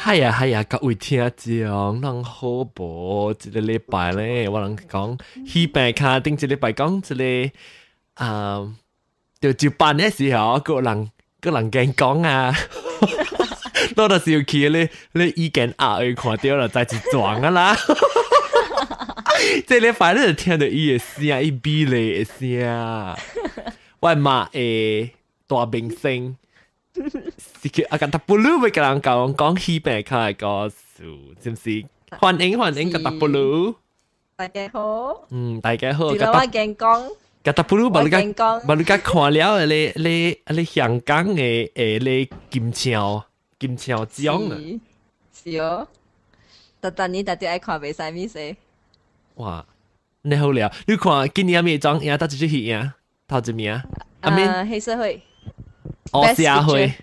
係啊，各位聽眾，人好無？一個禮拜咧，我人講戲病卡頂一禮拜講一個就照辦嘅時候，個人驚講啊，多到時去你意見去看到了，再去撞啊啦。這禮拜你就聽到伊嘅聲，伊比例嘅聲，我媽誒大明星。Katakpuru 會跟人講戲病卡嘅歌數，是唔是？歡迎Katakpuru。 大家好。 大家好。 自我驚講。 Katakpuru 把你家看了你香港嘅你金槍獎啊。 是哦。但你特別愛看袂使咩事？ 哇，你好了，你看今年咩獎贏到幾去贏？頭一名。 黑社會。 社會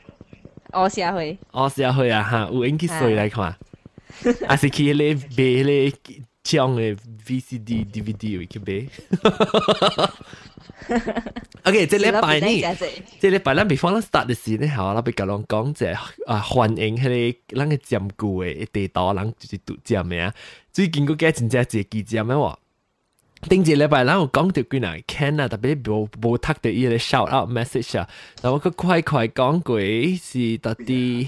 啊哈，有影去水來看，還是去咧買咧獎嘅 VCD、DVD 去買。OK， 這禮拜咱 before 咱 start 嘅時咧，好，咱要甲人講者歡迎迄個咱嘅佔據嘅地道，人就是獨佔嘅啊。最近個幾真正一個佔嘅喎。頂一禮拜咱有講到幾耐 can 啊，特別無讀到伊個 shout out message 啊，但我佢快講過是到底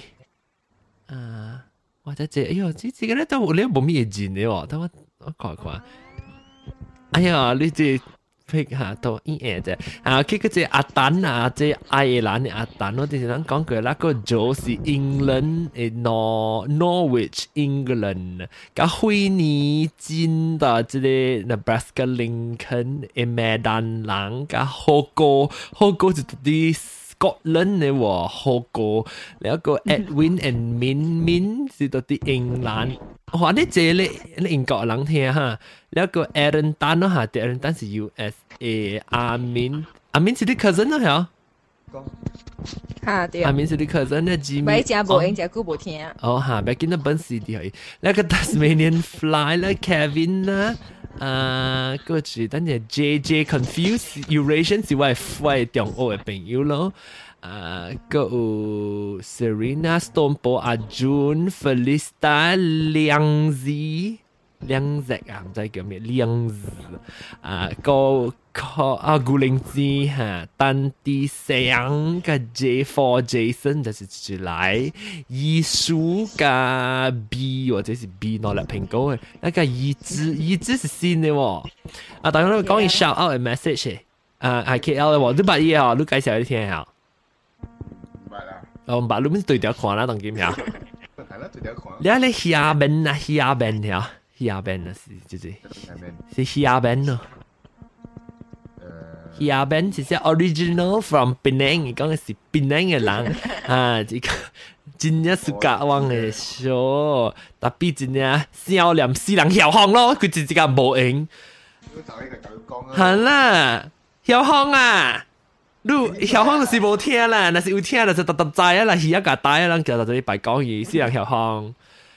或者哎呦，這個咧都你冇咩嘢嘅喎，等我看，哎呀，你這pick 下都啫，佢嗰隻阿蛋啊，即愛爾蘭嘅阿蛋，我之前咱講過啦，個組是 England 誒 Norwich England， 甲惠尼金的即個 Nebraska Lincoln 誒麥丹人，甲好高就啲 Scotland 嘅喎，好高，แล้ว個 Edwin and Min 是到啲英蘭。哇！你這你英國人聽哈，แล้ว個 Aaron Tan 咯嚇，Aaron Tan 是 USA， 阿明是你 cousin 咯係？ 嚇對。 阿明是你 cousin 咧，Jimmy。 咪真無用，真久無聽。 哦嚇，別見到本事啲係，แล้ว個 Tasmanian Fly 咧 Kevin 啦，個住等陣 JJ Confused Eurasian 是我係中學嘅朋友咯。個有 Serena Stompo 阿 June Felista 梁子啊，唔知叫咩梁子個古靈子嚇，但啲聲個 J4 Jason 就是出來，藝術個 B 或者是 B 攞嚟蘋果嘅，那個意志是新嘅喎。大家都講伊 shout out 嘅 message 係 KL 嘅喎，你捌伊哦，你介紹你聽下。唔捌你咪對條看啦，當劍呀。係啦，對條看。你下邊啊，下邊啊，是下邊咯。下邊是只 original from Penang， 講嘅是 Penang 嘅人啊，這個真正是甲王嘅show，特別真正少年死人曉風咯，佢就只個無用。係啦，曉風啊！你曉風就是無聽啦，若是有聽就是特知啊啦，魚啊大人就這裡白講伊死人曉風。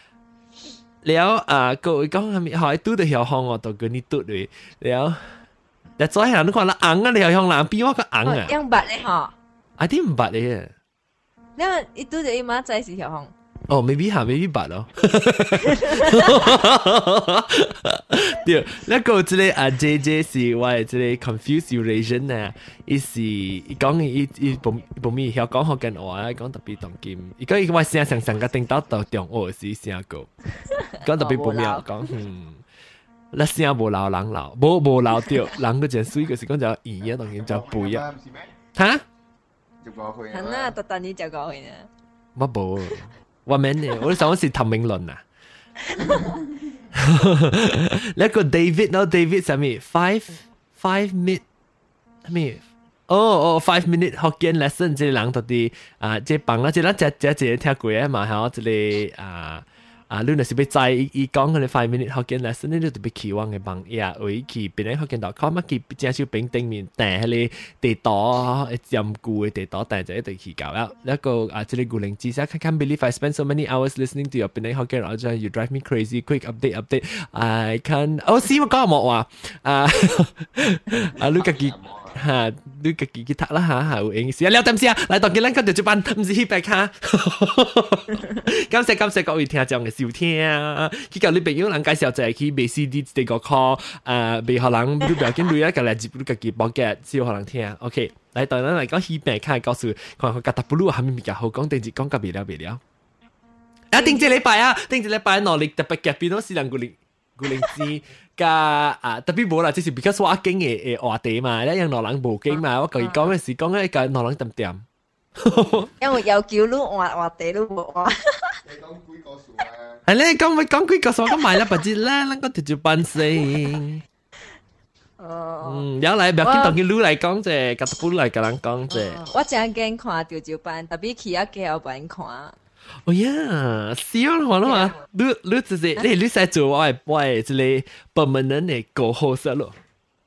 了各位講係咪好拄到曉風我都跟你拄เลย了。但昨天你看啦紅啊，你曉風啦，比我個紅啊。 樣白咧嗬。啊啲唔白咧。 那伊拄到伊媽仔是曉風。 哦 ，maybe 白咯。對，那個這個JJ 是我這個 confused Eurasian 啊，伊是伊講伊冇咩曉講福建話，講特別當金，伊講伊話聲上個頂到中學時聲個，講特別冇咩講，那聲無老人老，無老掉，人個真水個是講就語啊，當然就背啊，嚇？ 係啦，特你就講呢。 我冇。我明嘅，我想是譚詠麟啊。那個 David 咯 ，David 係咪 five minute 咩？5 minute Hokkien lesson 即係人到啲即係幫啦，即係咱只聽過啊嘛，嚇，即係你若是要知伊講嗰啲5 minute Hokkien lesson，你就特別期望嘅幫呀，會去Penang Hokkien.com 去正少邊頂面訂迄個地圖佔據嘅地圖，但係就一定去搞啦。一個即係古靈之下 ，can't believe I spent so many hours listening to your Penang Hokkien accent. You drive me crazy. Quick update. I can. 試我講冇話你家己嚇，你自己去讀啦嚇，有影視啊，了點先啊，嚟當今咱講條班，唔是去白卡。感謝各位聽眾嘅收聽，去交你朋友人介紹就係去買 CD 第個課，未學人你不要緊累啊，個嚟接你自己包嘅，只要學人聽。OK，嚟當咱嚟講去白卡，告訴看個Katakpuru係咪比較好講，定係講個未了。啊，定一禮拜努力特別夾變到四人古靈知。特別冇啦，即是 because 我經嘅話題嘛，一樣內人無經嘛，我講嘅時講一個內人點。 因為有叫你話題都冇話。 你講幾個數啊？ 係咧，講幾個數，咁買啦，不知啦，咱個條辦先。有嚟，唔要緊，當佢攞嚟講啫，Katakpuru嚟個人講啫。 我真驚看條照班，特別去一幾有本看。 哦呀，笑我啦嘛，你就是你使做我一個 permanent 嘅過後室咯。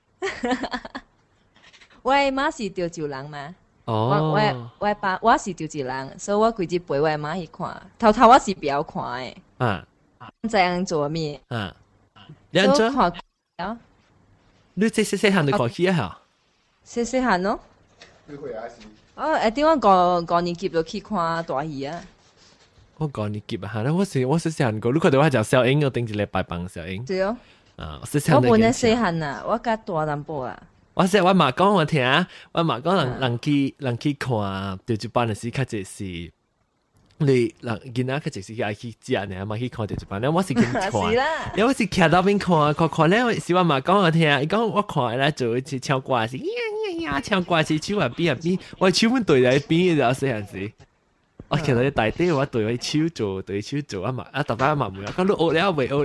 我媽是潮州人嘛，我爸我是潮州人，所以我規日陪我媽去看。頭我是不要看嘅，這樣做咩？ 你安怎看？ 你細漢你看起啊？ 細漢咯。 你會啊是？ 點我5年級就去看大戲啊？ 我講你急啊！嚇，我細漢個，你看到我就小英，我頂一禮拜幫小英。 對哦。 我本來細漢啊，我較大淡薄啊。 我媽講我聽，我媽講人去看潮州班嘅時，較濟是你人囡仔較濟是愛去食呢，嘛去看潮州班。我是去看，我是徛到邊看咧。是我媽講我聽，伊講我看咧做一次唱歌是呀，唱歌是手啊邊，我手本對嚟邊就細漢時。我其實你大啲，我對手做啊嘛，特別阿媽妹啊，講你學了未？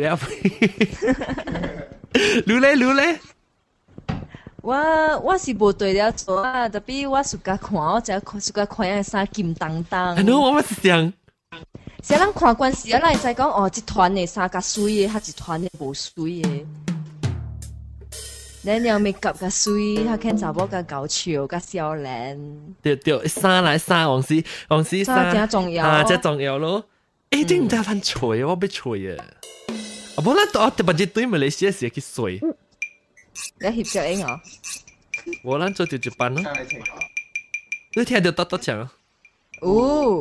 你咧？ 我是無對了做啊，特別我暑假看，我只暑假看樣衫金當當。 係咯，我是想， 是咱看關係啊，咱會知講哦，一團嘅衫較水嘅，較一團嘅無水嘅。咱要 make up 較水，較肯查某較搞笑，較少年。對，衫黃絲衫真重要，真重要咯。誒，你唔得翻吹，我要吹啊！啊，冇啦，我特別對馬來西亞時去吹。你翕小影哦？我咱做潮州班咯。你聽到多唱啊？哦。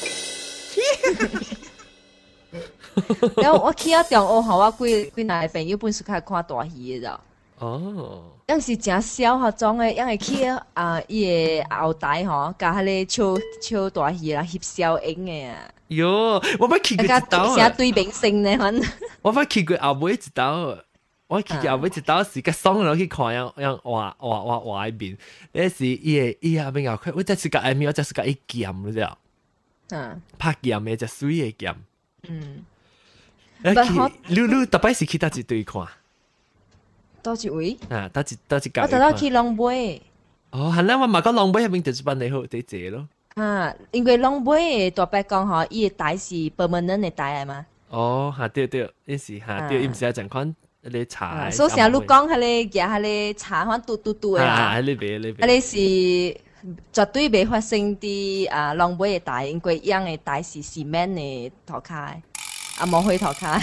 然後我去到中學，我幾個朋友本事開看大戲嘅咋。哦。樣是真少學種嘅，樣會去伊個後台吼，甲迄個唱大戲啦，翕小影嘅啊。喲，我捌去過一道啊。寫對明星呢，反正。我捌去過後尾一道。我去後尾一道時，個爽落去看樣畫一邊，那是伊下邊有佢，我只是個愛面，我只是個一劍，你知道？拍劍嘅只水嘅劍。你特別是去倒一隊看？倒一位？倒一間。我特登去龍尾。哦，係啦，我嘛講龍尾嗰邊就是辦得好啲謝咯。因為龍尾大伯講吼，伊個台是permanent嘅台嘛。哦，對，伊是對，伊唔是一陣款。你茶，所以成日都講係你夾係你茶翻嘟嘅啊！係你是絕對未發生啲浪尾嘅大，因為樣嘅大是cement嘅頭殼，冇開頭殼，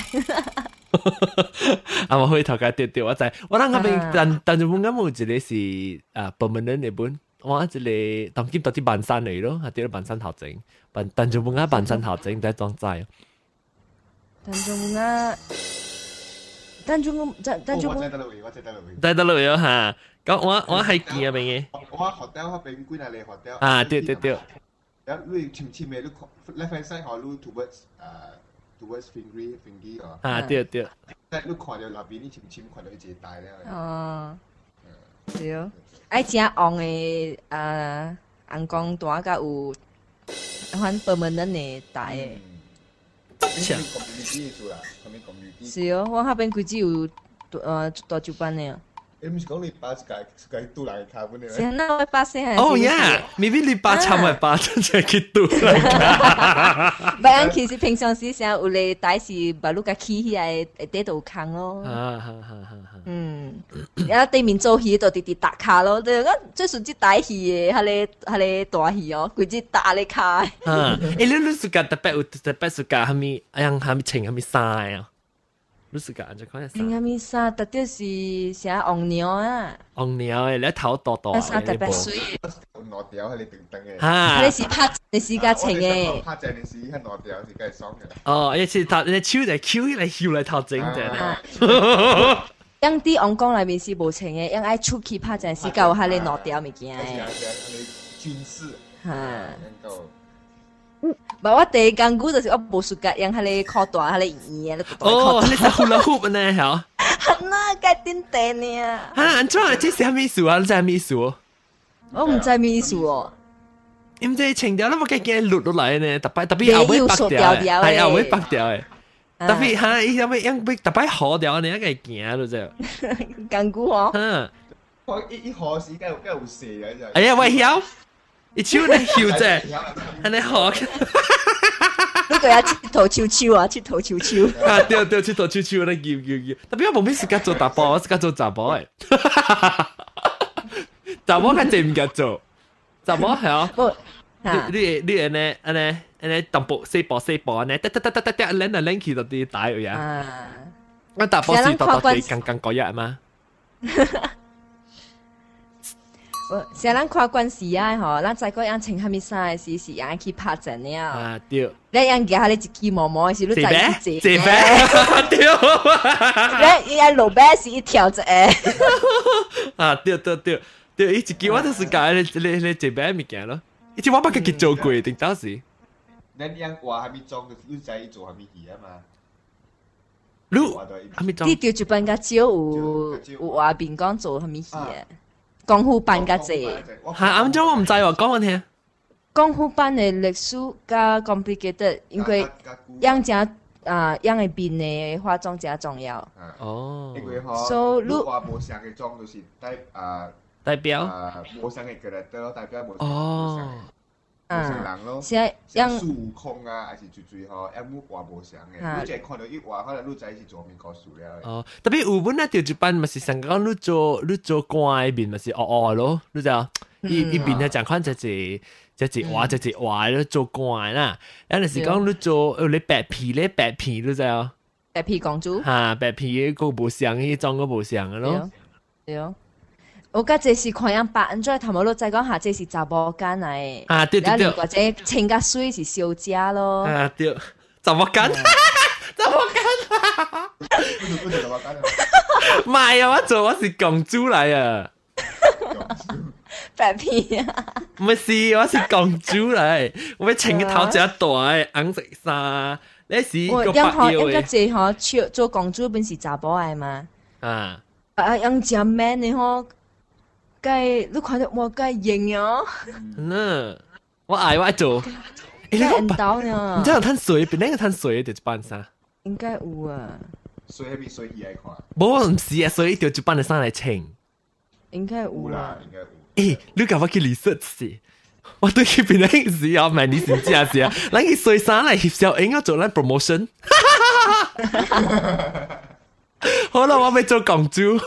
冇開頭殼對，我知。我諗嗰邊但係本啱冇一個是permanent嘅本，我一個當今到啲半山嚟咯，係啲半山頭整，但係本啱半山頭整在裝載。但係本啱。但係我得落去嚇，咁我係見啊邊嘅。我學掉嗰邊幾廿嚟學掉。對。然後你淺嘅，你 left hand side 學你 towards finger 哦。對。但你看到那邊你淺看到一隻大咧。哦。對。愛食紅嘅紅光大甲有，反 permanent 嘅大嘅。是哦，我那邊佢只有大酒班呢。你唔是講你爸是介杜人卡本呢？是那我爸先係。哦呀，maybe你爸參埋爸真係去杜人卡。唔係，其實平常時成有嚟帶是把路個起起來喺度扛咯。然後對面做戲就直接打卡咯。對，我最熟悉帶戲嘅，係你大戲哦，佢只打你卡。你暑假特別暑假係咪？係咪穿係咪衫啊？ 你是講就講下你阿咪啥特啲是寫黃鳥啊？ 黃鳥誒，你頭大大啥特別水？ 攞掉係你定定嘅。 嚇！ 你是拍你是家情嘅。 拍正你是係攞掉是梗係爽嘅。 哦，一次頭你超就 Q 嚟跳嚟頭整嘅。 因啲王宮裏面是無情嘅，因愛出去拍正是夠係你攞掉物件嘅。 你軍事嚇。唔係我第一間估就是我無暑假，因係你擴大係你演嘅。 哦，你係 hula hoop 呢？係。 係啦，梗係點定啊？ 嚇，安怎這是咩數啊？你知咩數？ 我唔知咩意思喎。 唔知情調，你冇見見錄落嚟呢？特別後尾白掉嘅，係後尾白掉嘅。特別嚇，伊有咩樣俾特別好掉呢？一個行咯啫。 間估嗬。 嚇。 我一河時梗係會射嘅真係。 哎呀，喂曉，一超你曉啫，係你學。 呢個有切頭超超啊，切頭超超。 啊，對，切頭超超咧，叫。特別我冇咩時間做雜波，我時間做雜波誒。雜波係真唔記做，雜波係啊。你安尼淡薄四步安尼，得，拎起到啲帶去啊。我雜波是到剛嗰日嘛。 成日看關係啊，嗬，咱再個樣情下面曬時樣去拍陣了。 啊對。 你樣嘅下你一支毛毛是你再去這對。 你一路邊是一條隻誒。 啊對，一支我都是教你這邊物件咯。一支我不佢做過定當時。 你樣話係咪裝嘅？你仔做係咪嘢啊嘛？ 你係咪裝？ 啲調住班家招有話邊講做係咪嘢？功夫班嘅啫， 係啱咗我唔知喎，講我聽。 功夫班嘅歷史加 complicated， 因為樣正樣嘅變嘅化妝真重要。 哦。 所以你話無相嘅妝就是代表無相嘅character咯，代表無哦。 無相人咯。 像孫悟空啊，還是最吼，一冇話無相嘅。你淨係看到一話，可能你仔是做面個數了。 哦，特別有本啊調一班，咪是成講你做怪面，咪是咯，你就一邊係講看只話咯做怪啦。有陣時講你做你白皮，你就白皮公主。 嚇，白皮個無相，迄裝個無相嘅咯。 對。我家這是看樣白，咁再頭毛佬再講下，這是雜波間嚟。 啊對， 或者清甲水是小姐咯。 啊對，雜波間。唔係啊，我是公主嚟啊。 白皮啊。 唔係，我是公主嚟，我穿個頭只大紅色衫，你是個白腰嘅。 應該這嗬做公主本是雜波嚟嘛。 啊。 樣正 man 你嗬。計你看到我計型啊！ 我愛我做。 你講到呢？ 你真係睇水，邊個睇水就一班衫？ 應該有啊。 水係咪水易愛看？ 冇唔是啊，所以就一班嘅衫嚟穿。 應該有啦， 應該有。 誒，你搞我去 research 先。我對佢邊個時候買你先知啊先啊？咱去水衫嚟翕小影，我做咱 promotion。好啦，我要做公主。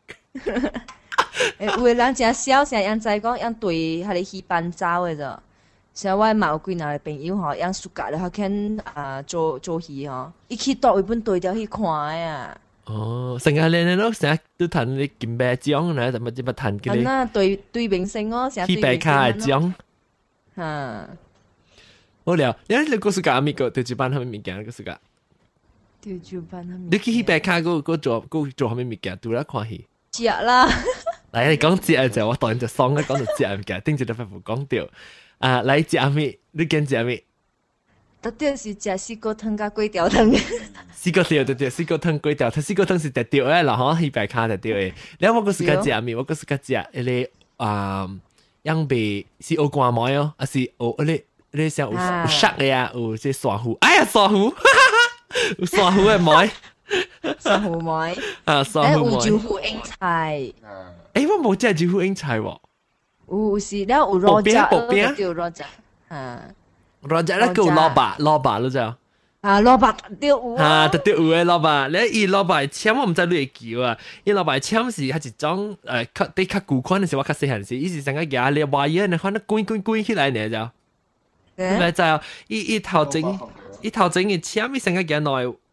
為人真少，成人在講樣對，係你去辦走嘅啫。成我嘛有幾個朋友嗬，樣暑假咧，佢肯做戲嗬，一去到日本對調去看啊。 哦，成日你咯，成日都談你金牌獎啦，怎麼只不談嘅咧？ 啊，對明星哦，成日對明星嘅獎。 嚇， 好了，你個暑假咪個對住班係咪物件個暑假？ 對住班係咪？ 你去白卡個做係咪物件？對啦，看戲。 食啦。 嚟你講節就我當然就爽啦，講到節物件，頂住都快冇講掉。啊，嚟節咩？你揀節咩？ 特別是食四個湯加粿條湯。 四個條對，四個湯粿條，四個湯是特調嘅，然後去白卡特調嘅。你我個時間節咩？我個時間節你樣被是有掛梅哦，還是有你像有色嘅啊，有即蒜糊。哎呀，蒜糊，有蒜糊嘅梅。 蒜糊梅。 啊，蒜糊梅。 有椒糊英菜。 誒，我冇食椒糊英菜喎。 有時咧有羅扎，叫羅扎。 羅扎咧叫蘿蔔咯就。 啊，蘿蔔掉有啊，特掉有嘅蘿蔔，你伊蘿蔔簽我唔知你會叫啊，伊蘿蔔簽是係一種對較舊款嘅時候，我較細漢時，伊是成個夾你話嘢，你看得滾起來呢就。你咪知啊？伊頭整嘅簽，伊成個夾內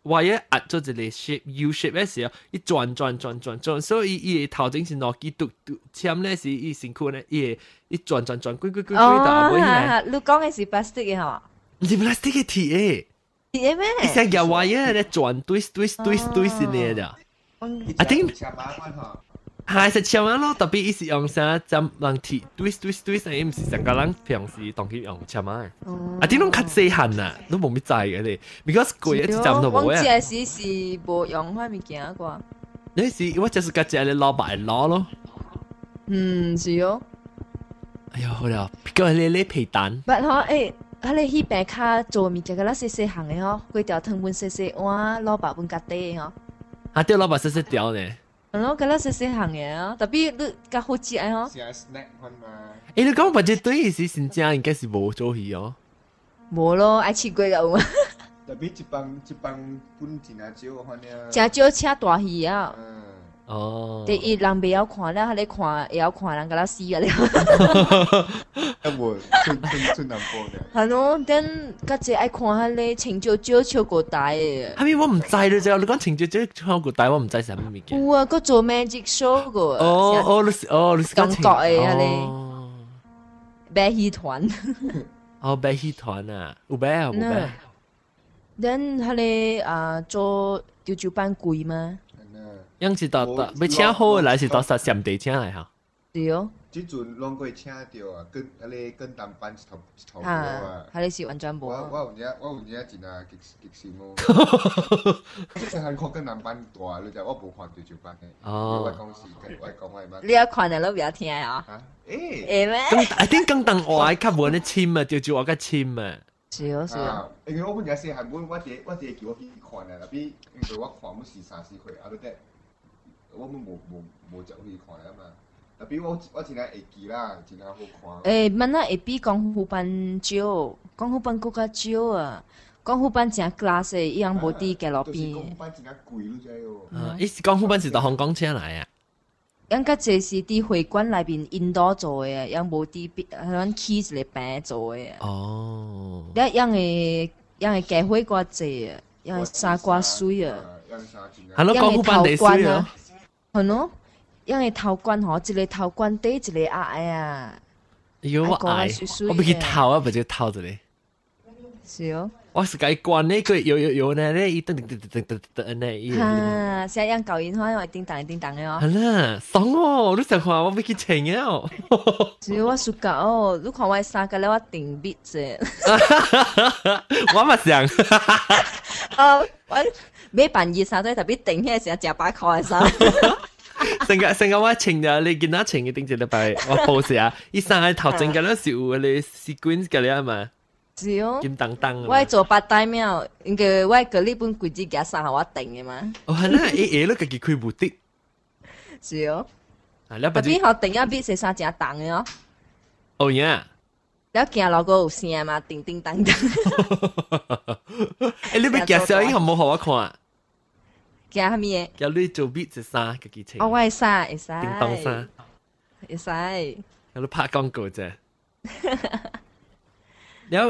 我一壓咗一個 shape U shape 嘅時候，一轉，所以伊頭前是攞幾嘟簽咧是伊身軀咧，伊轉，滾，打唔起來。 你講嘅是 plastic 嘅嗬？ 唔是 plastic 嘅鐵鐵咩？ 伊成日話嘢咧轉堆先嚟的。I think 係實簽咯，特別伊是用啥針人鐵堆，所以唔是成個人平時當佢用簽啊。I think 攏較細漢啊，都冇咩知嘅咧 ，because 貴一針都冇啊。 我只是無用開物件啩。 你是我就是個只咧攞白攞咯。 是哦。 哎呀，好啦，個你皮蛋。 不嗬，迄個迄邊卡做物件個啦細行嘅嗬，規條湯碗細碗攞白碗夾底嘅嗬。 啊，對，攞白細條呢。 咯，個啦細行嘅哦，特別你較好食嘅嗬。 是 snack 款嘛。 你講白只對是新疆應該是無做戲哦。 無咯，愛試過個有。 特別一幫本真啊少款呢。 真少車大戲啊。 哦。 第一人袂曉看啦，你看會曉看人個啦死個了。 無春南波嘅。 係咯，等家姐愛看迄個青椒超過大嘅。 係咪我唔知咯？就你講青椒超過大，我唔知係咩物件。 有啊，佢做 magic show 個。 你是感覺嘅迄個。白戲團。 白戲團啊，有白啊，有白。 等迄個做潮州班貴嗎？ 樣是到要請好來是到上地請來哈。 對哦。 即陣攏過請到啊，跟迄個跟當班一頭啊。 迄個是完全無。 我有影真啊極心哦。即係韓國跟當班大，你就我無看潮州班嘅。我講係乜？ 你要看的都不要聽啊。咩 ？I think 更當話較無咧深啊，潮州話較深啊。 是啊。 因為我本來細漢本我第叫我去看啊，特別因為我看冇時3、4歲，後尾我冇就去看啊嘛。特別我真係會記啦，真係好看。 乜啊會比功夫班少，功夫班更加少啊。功夫班真 class 嘅，伊樣無佇街路邊。 功夫班真係貴，你知哦。伊是功夫班是到香港請來啊。 樣較濟是佇會館內邊印度做嘅，樣無佇咱起一個班做嘅。 哦。 你樣嘅家伙寡濟啊，樣嘅衫寡水啊。 係咯，功夫班地水啊。 係咯。因為頭冠嗬，一個頭冠底，一個矮啊。 有我矮，我不去頭啊，不就頭一個。 是哦。 我是改冠呢個有呢，咧一噔呢。 哈，成日樣教員開，我叮當嘅哦。 係啦，爽哦！你想看我要去請嘅哦。 是我暑假哦，你看我衫個咧，我定筆啫。 我嘛想。 我買辦衣衫都特別定起成10把塊嘅衫。 成個我穿咗，你見到穿嘅頂住禮拜，我報時伊衫喺頭前嘅咧是有你 sequence 嘅咧嘛？ 是哦。 金當當。 我做8代秒，因為我個日本櫃子夾衫係我定嘅嘛。 哦，係啦，你家己開布丁。 是哦。特別學定一筆是衫正重嘅哦。 哦呀。 了行路個有聲嘛，叮叮當當。 你要行小英，冇互我看。 驚啥物嘢？ 叫你做筆一衫，自己穿。 我會使。 叮當衫。 會使。 有你拍廣告啫。了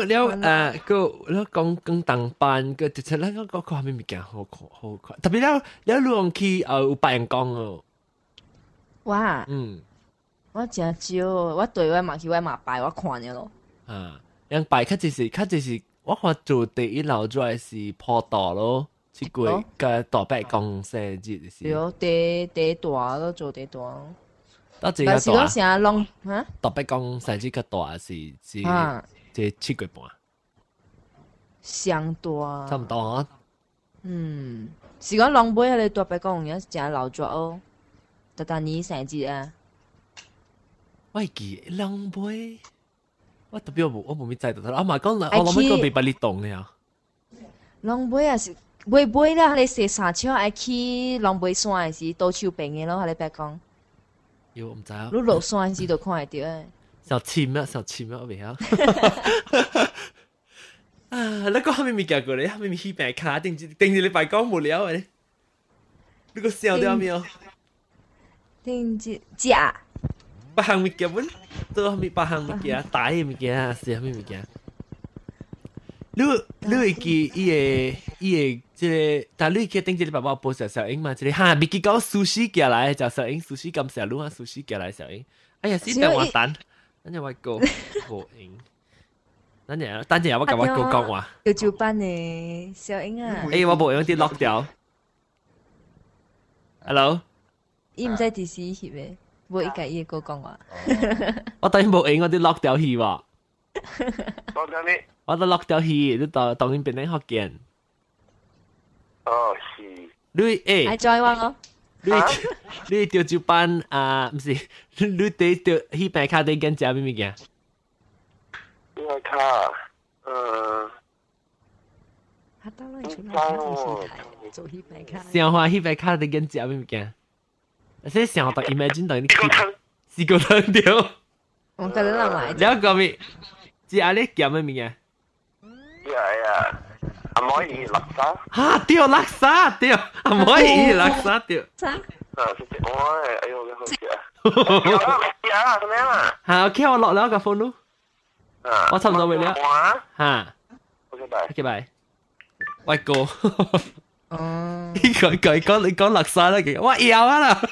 講當班個，直情咧個下面物件好看。特別了你用去有白人講哦。 哇！我真少，我對我嘛去我嘛白，我看咗咯。 樣白較就是我看做第一樓出來是破大咯。即個個大伯講生日是。 有第大都做第大。 到這個大。 是講啥弄嚇？ 大伯講生日個大是即7月半。 上大。 差唔多啊。 是講弄尾迄個大伯講有真老咗哦。但你生日啊？ 我記弄尾，我特別我冇咩知道啦。嘛講我諗起個未把你動了。 弄尾啊是。袂啦，你洗衫車愛去龍尾山是倒手邊嘅咯，你別講。 有唔知啊？ 你落山時就看會到誒。 小深啊，我未曉。啊，你講下面物件過嚟，下面去白卡，定住你白講無聊誒。你個笑掉未有？ 定住食。 八項物件本，做下面八項物件，大嘅物件啊，是下面物件。 你會記伊個即但你記頂這禮拜我報小英嘛，即係哈，別記講壽司寄來就小英壽司咁小路啊，壽司寄來小英，哎呀，先等我等，等陣我講報應，等陣我甲我講話。 要照班呢，小英啊。 誒，我報應啲 lock 掉。Hello。 伊唔使電視翕嘅，冇伊家伊個講話。 我等報應我啲 lock 掉翕喎。 lock 掉咩？ 我都 lock 掉翕，你當然變成福建。 哦，是。 你誒， 係再話我。 你調照班啊？唔是，你哋調翕白卡啲跟食咩物件？ 白卡， 他當然出來做戲台，做翕白卡。 想話翕白卡啲跟食咩物件？即想我 imagine 到你試過湯掉。 我覺得難買。 你講咩？只阿你叫咩物件？ 呀，唔可以垃圾。 嚇！掉垃圾掉，唔可以垃圾掉。 啥？ 我哎呦，好食啊！呀，咁樣啊？ 嚇 ，OK， 我落咗個 phone 咯。我差唔多未了。嚇。OK，bye。喂哥。哦。你講垃圾啦，嘅我要啊啦。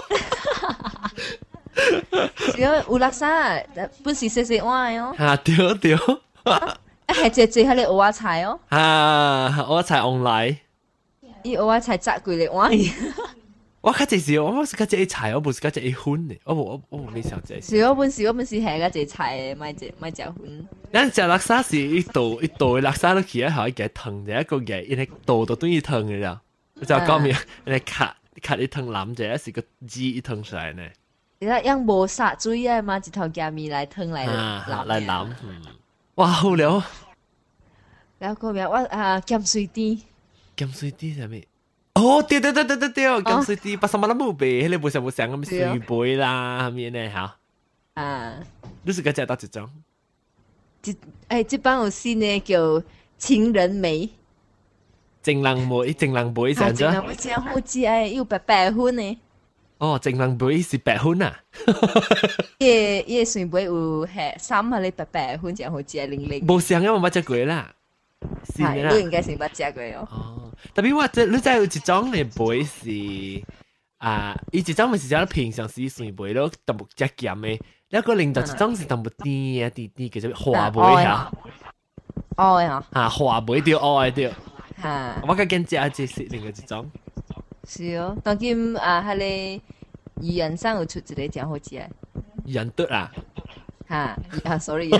只要有垃圾，本時食碗哦。 嚇，對。 係隻喺你蚵仔菜哦。 蚵仔菜 online。 伊蚵仔菜炸幾粒碗。 我較只是我是較只菜，我不是較只葷的，我未想這。 是我本時係較只菜，買只葷。 咱食垃圾是一道的垃圾落去啊，後一個湯一個嘅，因為道都等於湯嘅啦。你就講咩？因為卡一湯攬者是個雞一湯出來呢。 你睇用無殺水啊嘛，一頭蝦米來湯來攬。 哇，好了。 然後個名我鹹水啲。 鹹水啲係咩？哦，對，鹹水啲，八十蚊都冇俾，你冇想咁水杯啦，係咪呢？嚇。你是個食到一種？ 這班有新嘅叫情人梅。 情人梅是安怎？ 情人梅真好食誒，有白粉呢。 哦，情人梅是白粉啊？ 伊水杯有係三下你白粉真好食，零零。 冇想因為我食過啦。 係，都應該是捌食過哦。 哦，特別我即你知有一種嘅杯是伊一種咪是叫平常時水杯咯，淡薄只鹹嘅，แล้วก็另外一種是淡薄甜叫做華杯嚇。 哦呀。 華杯對，哦對。我較見食即是另外一種。 是哦，當今迄個魚人生有出一個真好食嘅。 魚人得啊。 sorry。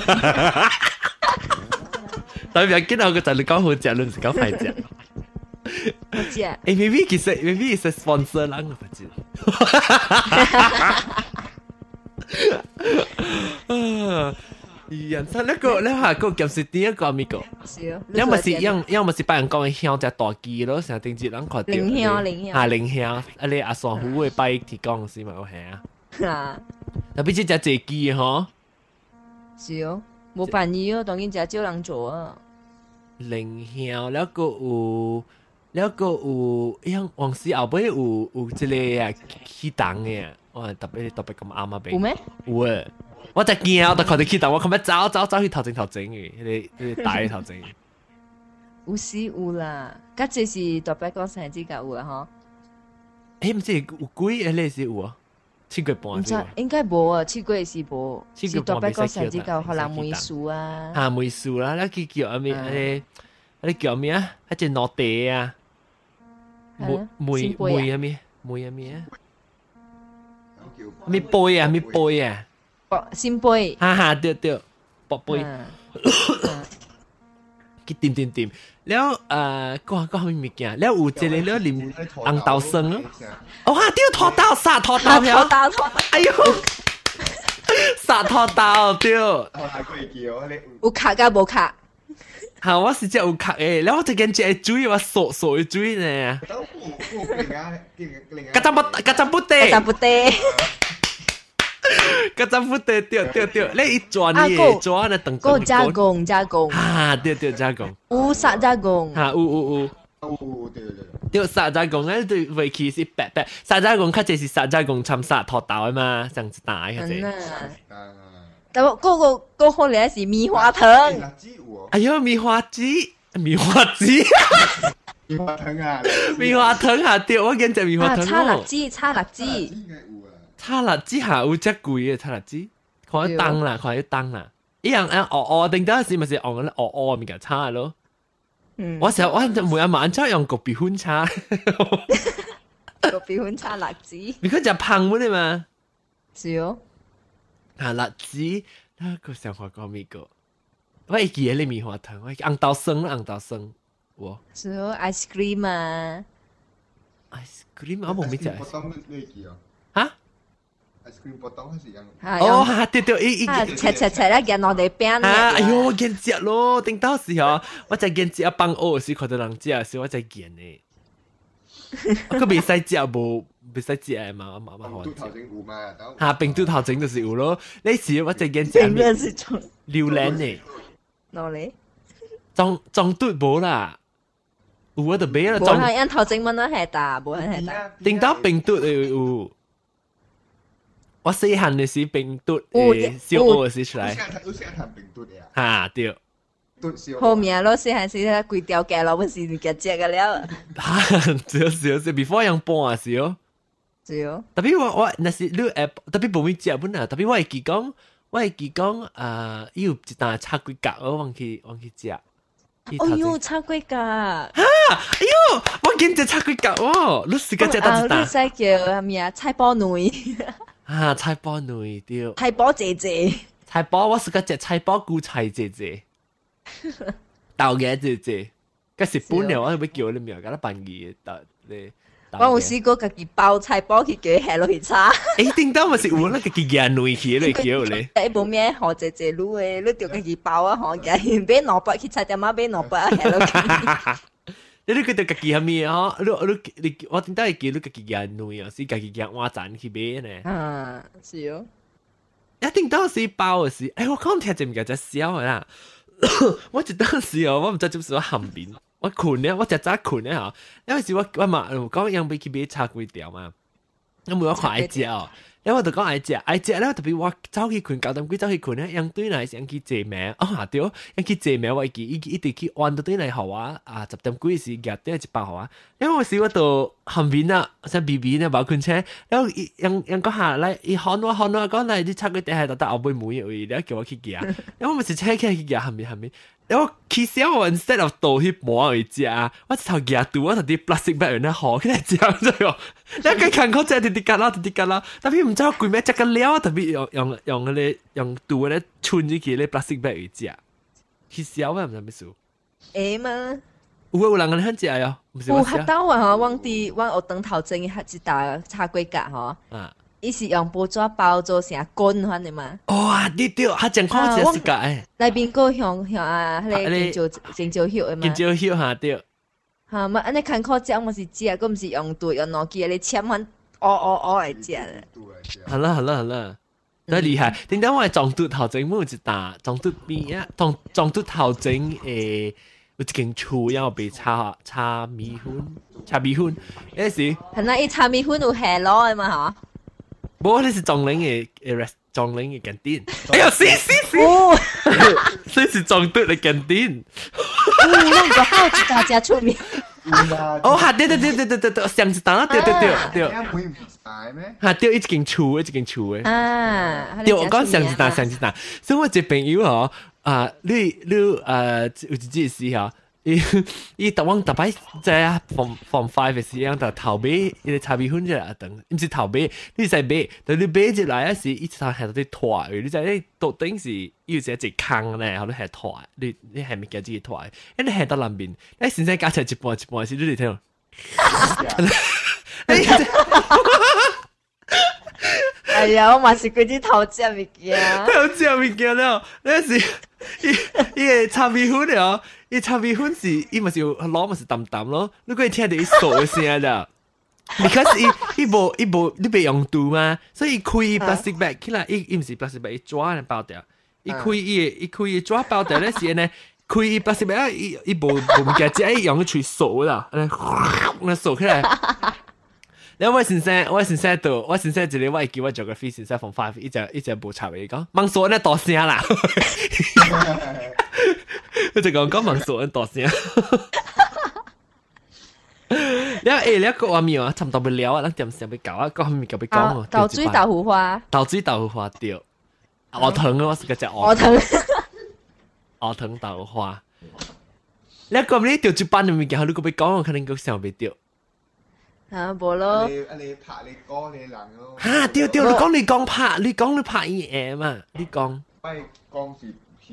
代表見到個就你講好食，你是講壞食。 好食。 maybe is a sponsor 啦，我不知。人生一個你話個鹹水啲一個咪個，因為是別人講嘅香隻大機咯，成日定住人看到。零香，你阿雙虎會擺提講是咪有香？特別只隻機嗬。 是哦。冇辦意哦，當然就少人做啊。 零香，แล้วก็像往時後尾有即個起檔嘅，我特別咁啱啊！ 有咩？ 有誒，我就驚，我就看到起檔，我咁樣走去頭前嘅，你大嘅頭前。 有時有啦，嗰隻是特別講成隻有啊嗬。唔知有幾類是有啊？7月半是應該冇啊，7月是冇。 7月半特別講成隻夠可能梅樹啊。 梅樹啦，你叫阿咩？你叫咩啊？一隻落地啊！梅啊咩？咩杯啊？ 鮮杯。 對，薄杯。佢點，แล้วก็มีมี嘅แล้วอูเจเลยแล้วลิมอังเตาเซิงอ๋อเดี๋ยวทอเตาสาทอเตาเหรอ哎呦สาทอเตาเดี๋ยว有卡㗎冇卡嚇我是只有卡誒แล้ว我就見只煮話傻嘅煮呢กระจับปุเตกระจับปุเต對你一轉呢轉呢等個加工對加工有殺加工有對殺加工咧對圍棋是白殺加工較濟是殺加工參殺拖豆啊嘛上一大嘅啫但个好咧是棉花糖。 哎呦，棉花籽，棉花籽。 棉花糖啊！ 棉花糖下掉，我見只棉花糖炒辣子，炒辣子， 炒辣子下有只貴嘅炒辣子，看一燈啦，看一燈啦。一樣定當時咪是按嗰啲咪嘅炒咯。我成日我就每一晚真係用個別款炒， 個別款炒辣子。 你嗰隻胖嗰啲嘛？ 是哦。 啊辣子，那個想法講咩個？我會記你棉花糖，我紅豆生。 是哦 ，ice cream 啊 ，ice cream 我冇咩食。 嚇 ？ice cream 波當係樣。 哦，對， 切啦，見我哋邊。 哎呦，我見食咯，頂到時候我就見食幫我時，看到人食時我就見呢。佢未使食冇，未使食誒嘛，麻煩。 病毒頭前有嘛？ 嚇，病毒頭前就是有咯。呢時我就見食。 病毒是種榴蓮呢？ 哪裡？ 裝嘟冇啦。有我就買啦， 無係因頭前乜都係打，無係打。 頂到病毒有，我細漢嘅時病毒誒小學嘅時出來。 有時係病毒嘅。 嚇對。 後面咯，細漢時規條街咯，不是你夾隻嘅了。 嚇，少 ，before 樣半啊少。 是哦。 特別我那是你誒，特別冇咩食本啊，特別我係記講，有一單炒龜甲，我忘記食。 哎呦，炒龜甲！ 哎呦，我見只炒龜甲哦，你時間食得你使叫咩啊？菜脯女。 菜脯女對。 菜脯姐姐。 菜脯我時間食菜脯菇菜姐姐。豆嘅姐姐，嗰時本嚟我係要叫你名，嗰啲扮嘢豆你。 我有試過家己包菜脯去叫下落去炒。 點解咪是有那個嘅女去嚟叫你？ 誒，冇咩何姐姐滷誒，你就家己包啊，嗬，家己買蘿蔔去菜店買蘿蔔啊，下落去。 你嗰條家己係咩啊？你我點解係叫你家己嘅女啊？是家己嘅碗盞去買呢？ 啊，是哦。 一定當時包嘅時，我講聽就唔夠只笑嘅啦。我就當時我唔知做乜嘢含邊。我困咧，我就早困咧嚇，因為是我嘛講樣俾佢俾炒粿條嘛，我每我看愛食哦，因為我就講愛食咧，特別我走去困9點幾走去困咧，樣對嚟係去坐名，對，樣去坐名我記一直去按到對嚟後啊10點幾時夾對一百號啊，因為我時我到後面啦，想 BB 呢冇困車，然後樣講下嚟，看我講嚟啲炒粿條係得後背妹而家叫我去夾，因為我咪是車去夾後面。我其實我 instead of 倒去摸去食啊，我頭夾到我頭啲 plastic bag 咧好起來食咗喲。你佢看佢食啲㗎啦，特別唔知我攰咩食個料，特別用嗰啲用刀咧穿住佢啲 plastic bag 去食。其實我唔知咩事。 誒嘛， 有人咁樣食啊？ 有學到啊！我學堂頭前一打炒粿甲嗬。啊。伊是用報紙包做成棍，反正嘛。 哇！你對，他講看食是個誒。 內邊個向啊，迄個尖椒葉誒嘛。 尖椒葉嚇對。 嚇嘛，安尼看可食，我是食，佮毋是用刀用攞機嚟切翻，嚟食咧。 好啦，真厲害。點解我係撞到頭前冇一打，撞到邊啊？撞到頭前誒，有一間厝，然後被炒米粉，嗰時。 係那伊炒米粉有下落誒嘛嗬？ 冇，你是撞領嘅撞領嘅間店。哎呀，是，是撞到嘅間店。 那個好一大家出名。 哦，嚇，對，上一單啦，對。嚇，對，一間厝嘅。啊，對，我講上一單，所以我一朋友嗬，你有一件事嗬。伊特往特擺在啊，from 5嘅時樣就頭尾，伊哋炒米粉啫啦，等唔是頭尾，你使買，但你買入來嗰時，伊頭係啲拖，你就你到頂時要寫一坑咧，後頭係拖，你係咪叫自己拖？因為係到南邊，你先生加起來一半時，你哋聽。 哎呀，我嘛是嗰啲頭食物件。 頭食物件了，那是伊個炒米粉了。伊炒米粉是，伊咪是攞咪是淡淡咯，你可以聽到伊嗦嘅聲啦。because 伊無你袂用刀嘛，所以伊開伊 plastic bag 起來，伊唔是 plastic bag，伊紙嚟包掉。伊開伊紙包掉咧時呢，開伊 plastic bag，伊無物件只，伊用個喙嗦啦，那嗦起來。 你我先生到，我先生一个我叫我 geography 先生 from 5一隻無插嘅講，盲數咧大聲啦，佢就講盲數咧大聲。你個話苗啊，差唔多要聊啊，咱點先要搞啊，講咪叫要講豆水豆腐花， 豆水豆腐花掉，鵝糖我是個隻鵝糖， 鵝糖豆腐花。你個你掉一班嘅物件，你個要講，我可能個想未掉。 啊，無咯。 你拍你歌你人咯。 嚇，掉，你講拍，你拍EM嘛？你講。 喂，講是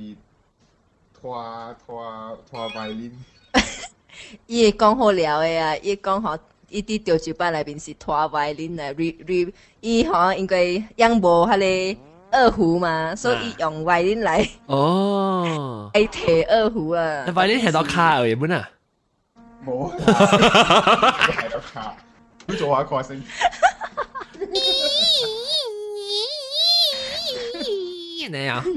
拖violin。 伊講好聊嘅啊，伊講好，伊啲調酒班裏邊是拖 violin 啊伊可應該用無迄個二胡嘛，所以伊用 violin 來。 哦。 嚟提二胡啊。 violin 係到卡嘅本啊。 冇。係到卡。要做下歌聲。 你啊？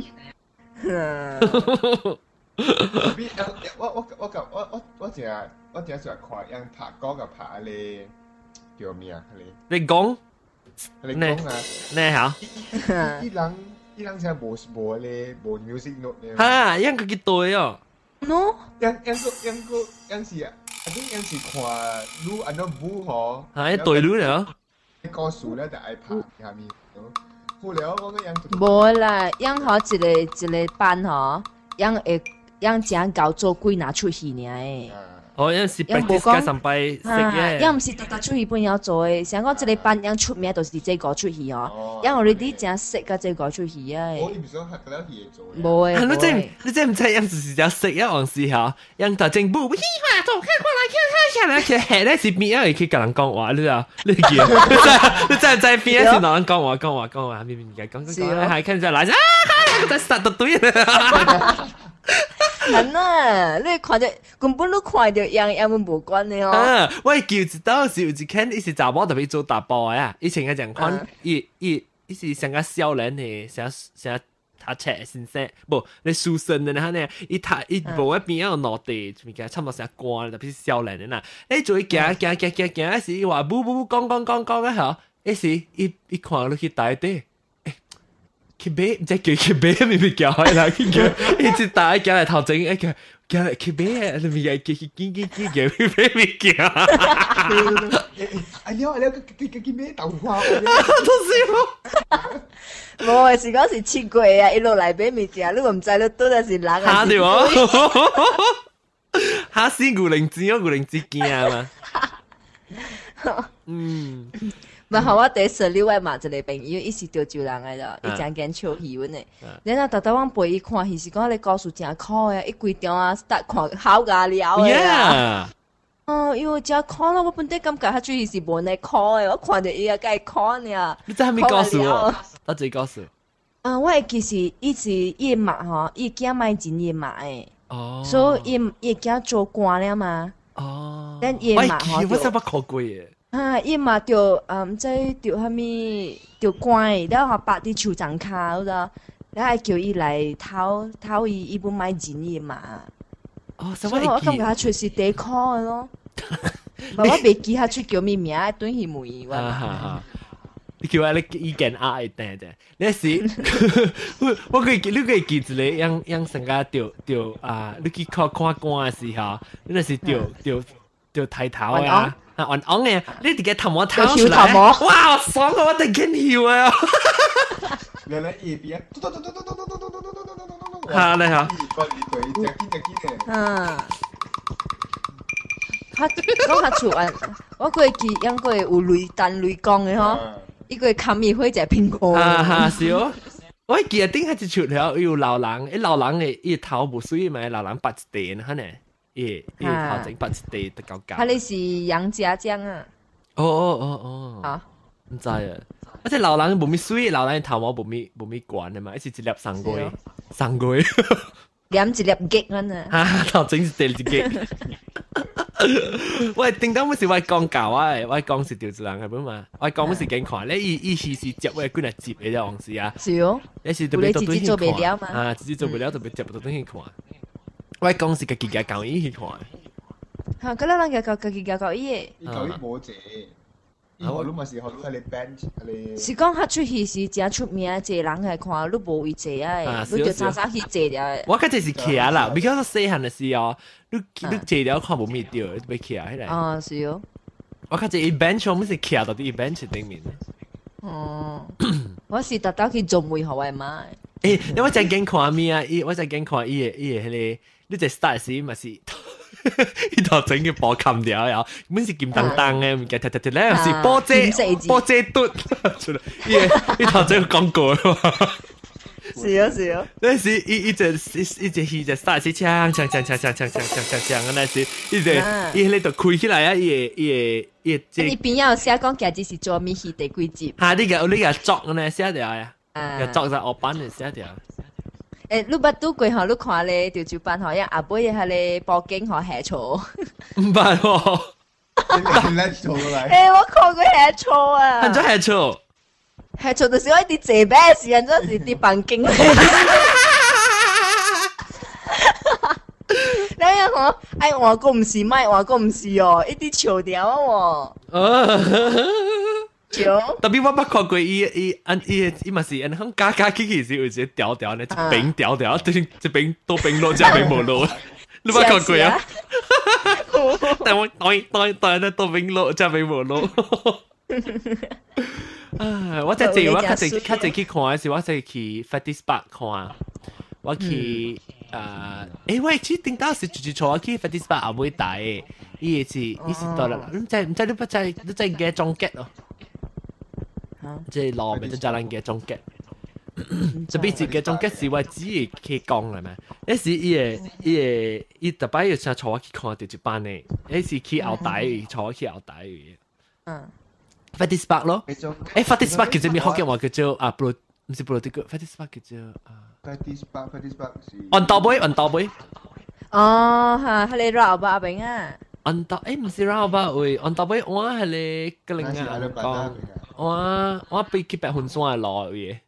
我淨係想看人拍歌嘅拍你叫咩啊？ 你講啊？ 你好。 伊人真係冇 music note 咧。 嚇，人個幾對哦。 喏。 人是啊，我啲人是看路安那舞嗬。 嚇，一對路嚟哦。 歌數咧就愛拍下面。好了，我個人。 冇啦，人好一個班嗬，人正搞做幾拿出去呢誒。 哦，有時 practice 加上拜食嘅。 又唔是特出去本要做誒，成個一個班人出名就是這個出去哦。因為你啲正識個這個出去啊。 我唔想係嗰啲嘢做。 冇誒。 你真唔知樣就是只識一往時候，人頭正步，嘻哈做，看過來，其實咧是邊一個去同人講話，你知？你真係邊一時同人講話，邊而家講，係看住來啊，在殺到對啦。 係啊，你看着根本都看到樣本無關嘅哦。 啊，我記得是有一間，伊是查某特別做打包啊，以前嘅人看，伊是像個少年嘅，像讀冊先生，不，你書生嘅呢？伊無一邊有落地，咪嘅差唔多成官，特別是少年嘅啦。你做行，時話講嘅嚇，一時一看落去大啲。佢俾唔知叫佢俾咪咪叫開啦，佢叫一直打叫嚟頭整，叫嚟佢俾啊，你咪叫佢俾咪叫。 哎呀，佢咩豆花？ 都笑。 冇係嗰時切過啊，一路嚟俾咪叫，你唔知你都係是冷啊。 嚇掉我！嚇死古靈精驚嘛。嗯。 唔係我第16位嘛，一個朋友伊是潮州人嚟咯，伊真驚笑戲嘅。然後特登往陪伊看戲，是講你故事真可嘅，一規場啊，得看好牙了嘅啦。哦，因為真看咯，我本地感覺佢主要是無呢看嘅，我看到伊啊，梗係看呀。 你真係咪告訴我？我自己告訴。 我係其實伊是伊媽嗬，伊驚買錢伊媽誒。哦。所以伊驚做官了嘛。哦。但伊媽嗬。 我真係不可貴嘅。 伊嘛就唔知就蝦米就關，然後白啲酋長卡嗰度，然後叫伊來偷伊本買錢伊嘛。哦，所以我感覺佢隨時得 call 咯。我未記佢出叫咩名，短期冇伊話。 你叫我你意見啊？一定定。你時我可以記一個樣成個掉啊！你去看官嘅時候，你那是掉抬頭啊！按嘅，你直接頭毛掏出來，哇！爽到我突然間跳啊！ 原來一邊， 嚇你嚇， 講下出完，我過記應該有雷彈雷光嘅嗬，伊個冚伊會隻蘋果。 是哦，我記得頂下一出了有老人，老人嘅伊頭無水嘛，老人拔一地呢，伊頭整拔一地得夠。 佢哋是楊家將啊。 哦。啊，唔知啊。而且老人無咪水，老人頭毛無咪管嘅嘛，一時一粒生果。 兩一粒激啊！ 頭整一地一激。喂，叮當冇是我講教啊，我講是調子人係本嘛，我講冇是幾看，你意思是接我幾日接嘅啫，往時啊。 是哦。 你是特別自己做不了嘛？ 啊，自己做不了特別接到東西看。我講是自己家教伊去看。 嚇，嗰兩人家教伊嘅。 伊教伊冇謝。 我諗咪是學到你 bench 你。 是講佢出戲是真出名，一人係看，你無位坐啊，你就早早去坐咗。 我嗰陣是騎啦，because 細漢嘅時候，你坐咗看無咩掉，你被騎起來。 哦，是哦。 我嗰陣一 bench 我們是騎到啲 bench 頂面。 哦，我是特登去做媒學位買。 誒，我真驚看咩啊？我真驚看伊個迄個，你只 start 時咪是。呢度整嘅波冚掉又，本是劍燈燈嘅，唔記得咧，又是波遮嘟，呢頭整個廣告啊嘛。 是啊是啊， 那是一隻戲就started是鏘，那是一喺度開起來啊！一邊有寫講其實是做咩戲第幾集？ 嚇！呢個作呢寫掉呀，個作就我版嚟寫掉。 誒，你捌拄過吼？你看咧條照版吼，因阿妹喺咧報警吼下錯。 唔係喎， 你叻錯嚟。 誒，我看過下錯啊。 係咗下錯。 下錯就是我啲坐咩時間，嗰時啲報警。你樣嗬？誒，我個唔是咪，我個唔是哦，一啲潮條啊喎。 特別我捌看過伊嘛是，響加起時有一個條條呢，一邊條條，一邊多邊路，一邊無路。你捌看過啊？但我當咧多邊路，一邊無路。我真係我較濟去看嘅時，我真係去 Fatty Spark 看。我去我去頂到時就坐我去 Fatty Spark 後尾大嘅，伊是到啦。唔知你嘅總結咯。即係落咪都就人嘅總結，特別是嘅總結是我只係去講啦嘛。一時伊特別要想坐我去看條一班嘅，一時去後台坐我去後台嘅。Fatty Spark 咯，Fatty Spark 叫做咩？福建話叫做唔是 Fatty Spark 叫做 Fatty Spark 是。 按豆杯。 哦，嚇，係你繞吧阿炳啊？ 按豆唔是繞吧喂，按豆杯我係你個另外講。我被去白雲山落嘅。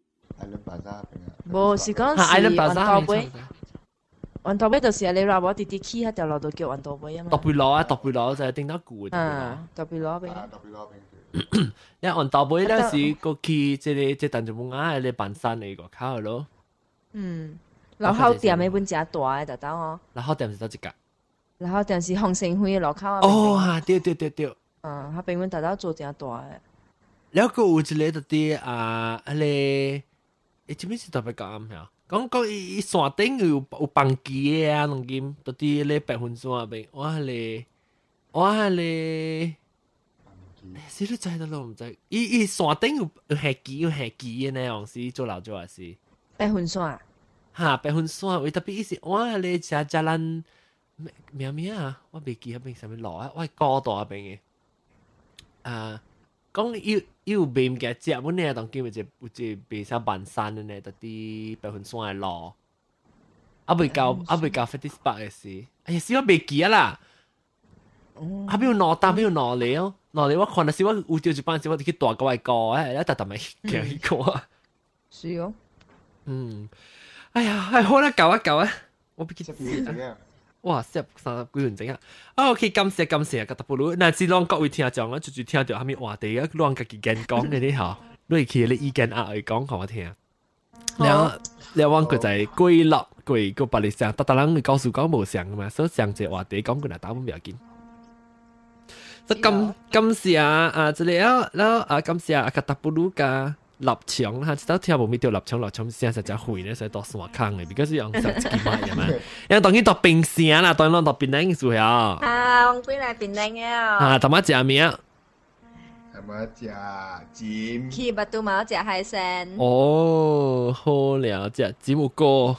無是講是黃豆杯，黃豆杯就是你話我弟弟起喺條路度叫黃豆杯啊嘛。 特別攞就係頂到攰。 特別攞俾。 因為黃豆杯咧是個去即等住冇啱係你辦山嚟個靠咯。 落口店嗰本正大嘅特登哦。 落口店是多一格。 落口店是紅城區嘅落口啊。 哦，對。 佢邊本特登做正大嘅。 แล้วก็有一個啲อะไร這邊是特別講咩啊？講伊山頂有放機啊，當今到啲咧白雲山入邊，我係咧，死都知得咯，唔知。伊山頂有下機嘅呢，樣是做老做還是？ 白雲山嚇，白雲山，為特別伊是我係咧食咱咩啊？我未記喺邊上面落啊，我係高度入邊嘅講有賣物件食，本嚟當今有一賣啥萬山嘅呢，特啲白雲山嘅路，未到 Fatty Spark 嘅事，哎呀，死我未記啊啦，邊有攞單，邊有攞料，我看到時我有條一班時我哋去大個外國一特咪行去過， 是哦， 哎呀，係好啦，夠啊，我俾佢知。哇！攝30幾分鐘啊！OK，感謝Katakpuru。嗱，是讓各位聽眾，我就聽到下面話題啊，讓自己講嘅啲嚇，你可以你意見啊嚟講給我聽。แล้ว我佢就係歸落個白嚟上，特人會告訴講無上嘅嘛，所以上隻話題講佢嗱打唔要緊。所以感謝這裡แล้ว感謝Katakpuru嘅。LapChiong 哈，直到聽無咪條LapChiong 聲實在會咧，所以到山坑嘅，because 用手機買嘅嘛。因為當然到冰城啦，當然到檳城數呀。 我歸來檳城嘅。 同埋食咩？ 同埋食尖。 去巴都冇食海鮮。 哦，好了，食尖有過。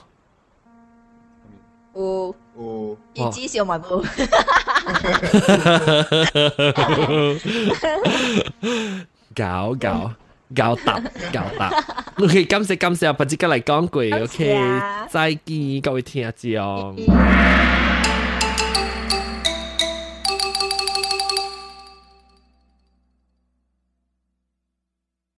有。一支小賣部。搞答，OK， 感謝，不知今嚟講句 ，OK，再見各位聽眾。